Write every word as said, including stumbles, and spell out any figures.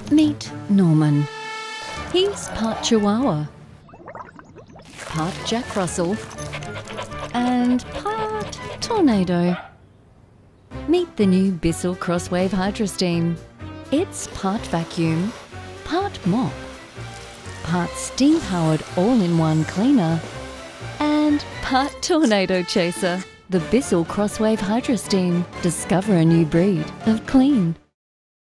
Meet Norman. He's part Chihuahua, part Jack Russell, and part tornado. Meet the new BISSELL CrossWave HydroSteam. It's part vacuum, part mop, part steam-powered all-in-one cleaner, and part tornado chaser. The BISSELL CrossWave HydroSteam. Discover a new breed of clean.